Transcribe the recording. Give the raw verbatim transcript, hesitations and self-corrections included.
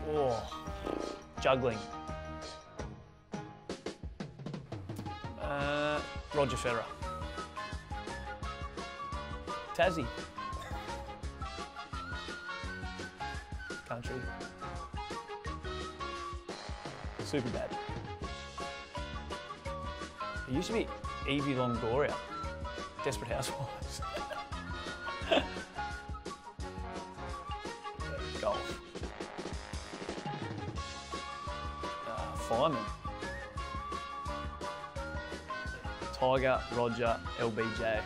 Oh, juggling. Uh, Roger Federer. Tassie. Country. Super bad. It used to be Evie Longoria. Desperate Housewives. Golf. Uh, fireman. Tiger, Roger, L B J.